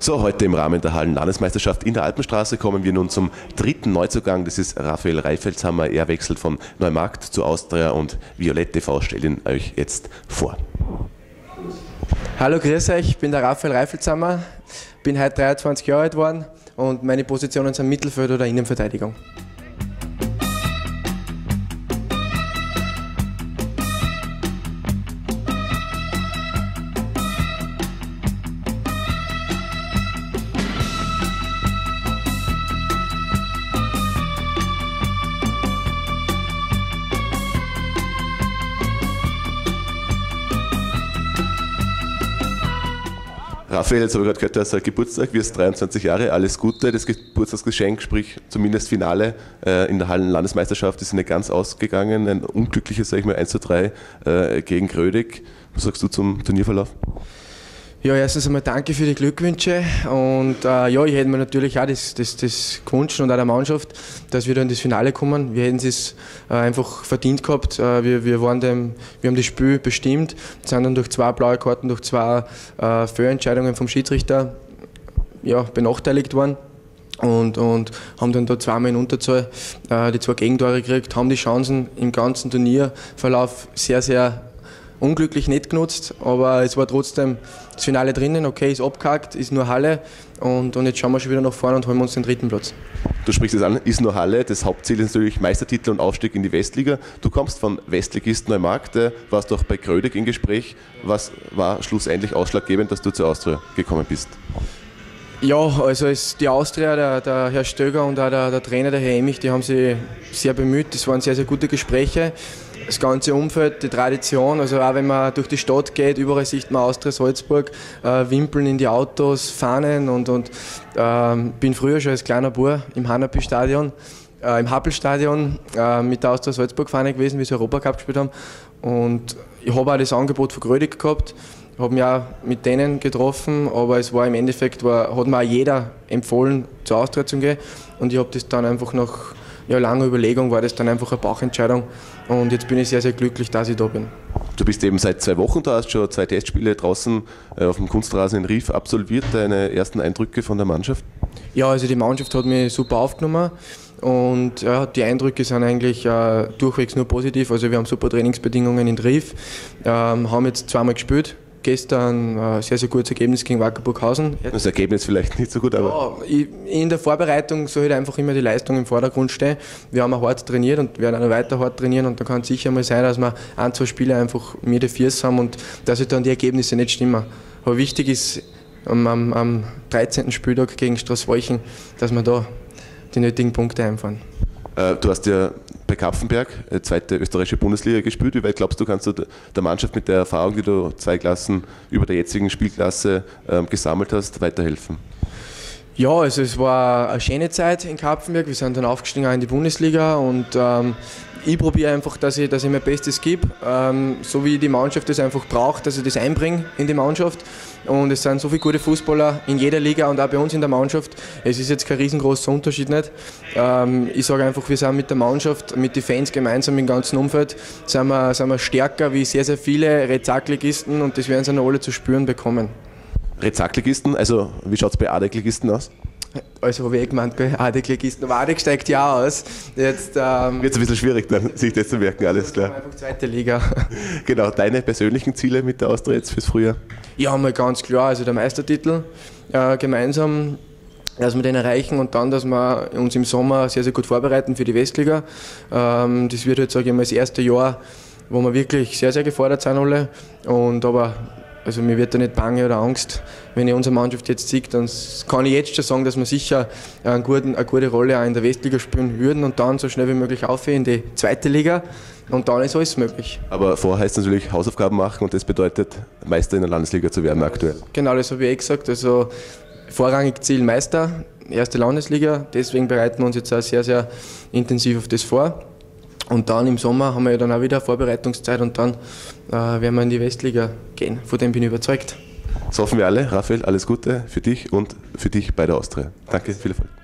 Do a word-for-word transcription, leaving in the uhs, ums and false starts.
So, heute im Rahmen der Hallen-Landesmeisterschaft in der Alpenstraße kommen wir nun zum dritten Neuzugang. Das ist Raphael Reifelshammer. Er wechselt von Neumarkt zu Austria und Violett T V stellt ihn euch jetzt vor. Hallo, grüß euch, ich bin der Raphael Reifelshammer, bin heute dreiundzwanzig Jahre alt geworden und meine Positionen sind Mittelfeld oder Innenverteidigung. Raphael, jetzt habe ich gerade gehört, du hast einen Geburtstag, wirst dreiundzwanzig Jahre, alles Gute. Das Geburtstagsgeschenk, sprich zumindest Finale äh, in der Hallen-Landesmeisterschaft, ist nicht ganz ausgegangen. Ein unglückliches, sage ich mal, eins zu drei äh, gegen Grödig. Was sagst du zum Turnierverlauf? Ja, erstens einmal danke für die Glückwünsche und äh, ja, ich hätte mir natürlich auch das, das, das gewünscht und auch der Mannschaft, dass wir da in das Finale kommen. Wir hätten es äh, einfach verdient gehabt. Äh, wir, wir, waren dem, wir haben das Spiel bestimmt, sind dann durch zwei blaue Karten, durch zwei äh, Fehlentscheidungen vom Schiedsrichter ja, benachteiligt worden. Und, und haben dann da zweimal in Unterzahl äh, die zwei Gegentore gekriegt, haben die Chancen im ganzen Turnierverlauf sehr, sehr unglücklich nicht genutzt, aber es war trotzdem das Finale drinnen, okay, ist abgehakt, ist nur Halle und, und jetzt schauen wir schon wieder nach vorne und holen uns den dritten Platz. Du sprichst es an, ist nur Halle, das Hauptziel ist natürlich Meistertitel und Aufstieg in die Westliga. Du kommst von Westligisten Neumarkt, äh, warst doch bei Grödig im Gespräch. Was war schlussendlich ausschlaggebend, dass du zur Austria gekommen bist? Ja, also es, die Austria, der, der Herr Stöger und auch der, der Trainer, der Herr Emich, die haben sich sehr bemüht, das waren sehr, sehr gute Gespräche. Das ganze Umfeld, die Tradition, also auch wenn man durch die Stadt geht, überall sieht man Austria Salzburg, äh, Wimpeln in die Autos, Fahnen und, und äh, bin früher schon als kleiner Bub im Hanapi-Stadion, äh, im Happel-Stadion äh, mit der Austria Salzburg-Fahne gewesen, wie sie Europacup gespielt haben und ich habe auch das Angebot von Grödig gehabt, habe mich auch mit denen getroffen, aber es war im Endeffekt, war, hat mir auch jeder empfohlen, zur Austria zu gehen und ich habe das dann einfach nach ja, langer Überlegung, war das dann einfach eine Bauchentscheidung und jetzt bin ich sehr, sehr glücklich, dass ich da bin. Du bist eben seit zwei Wochen da, hast schon zwei Testspiele draußen äh, auf dem Kunstrasen in Rief absolviert. Deine ersten Eindrücke von der Mannschaft? Ja, also die Mannschaft hat mich super aufgenommen und ja, die Eindrücke sind eigentlich äh, durchwegs nur positiv. Also wir haben super Trainingsbedingungen in Rief, ähm, haben jetzt zweimal gespielt. Gestern ein sehr, sehr gutes Ergebnis gegen Wackerburghausen. Das Ergebnis vielleicht nicht so gut, aber... Ja, in der Vorbereitung soll halt einfach immer die Leistung im Vordergrund stehen. Wir haben auch hart trainiert und werden auch weiter hart trainieren und da kann es sicher mal sein, dass wir ein, zwei Spiele einfach mir die Viers haben und dass halt dann die Ergebnisse nicht stimmen. Aber wichtig ist am, am, am dreizehnten Spieltag gegen Straßwolchen, dass wir da die nötigen Punkte einfahren. Du hast ja bei Kapfenberg, zweite österreichische Bundesliga, gespielt. Wie weit glaubst du, kannst du der Mannschaft mit der Erfahrung, die du zwei Klassen über der jetzigen Spielklasse ähm, gesammelt hast, weiterhelfen? Ja, also es war eine schöne Zeit in Kapfenberg. Wir sind dann aufgestiegen auch in die Bundesliga und ähm, ich probiere einfach, dass ich, dass ich mein Bestes gebe, ähm, so wie die Mannschaft das einfach braucht, dass ich das einbringe in die Mannschaft. Und es sind so viele gute Fußballer in jeder Liga und auch bei uns in der Mannschaft. Es ist jetzt kein riesengroßer Unterschied nicht. Ähm, ich sage einfach, wir sind mit der Mannschaft, mit den Fans gemeinsam im ganzen Umfeld, sind wir, sind wir stärker wie sehr, sehr viele Rezackligisten und das werden sie noch alle zu spüren bekommen. Rezackligisten, also wie schaut es bei Adekligisten aus? Also habe ich eh gemeint, bei Adekligisten, aber Adek steigt ja aus. Jetzt ähm, wird es ein bisschen schwierig, dann, sich das zu merken, alles klar. Einfach zweite Liga. Genau, deine persönlichen Ziele mit der Austria jetzt fürs Frühjahr? Ja, mal ganz klar, also der Meistertitel äh, gemeinsam, dass wir den erreichen und dann, dass wir uns im Sommer sehr, sehr gut vorbereiten für die Westliga. Ähm, das wird jetzt, sage ich mal, das erste Jahr, wo wir wirklich sehr, sehr gefordert sind alle. Und aber also mir wird da nicht bange oder Angst, wenn ich unsere Mannschaft jetzt sehe, dann kann ich jetzt schon sagen, dass wir sicher eine gute, eine gute Rolle auch in der Westliga spielen würden und dann so schnell wie möglich aufhören in die zweite Liga und dann ist alles möglich. Aber vorher heißt es natürlich Hausaufgaben machen und das bedeutet Meister in der Landesliga zu werden aktuell. Genau, das habe ich eh gesagt, also vorrangig Ziel Meister, erste Landesliga, deswegen bereiten wir uns jetzt auch sehr, sehr intensiv auf das vor. Und dann im Sommer haben wir ja dann auch wieder Vorbereitungszeit und dann äh, werden wir in die Westliga gehen. Von dem bin ich überzeugt. Das hoffen wir alle. Raphael, alles Gute für dich und für dich bei der Austria. Danke, viel Erfolg.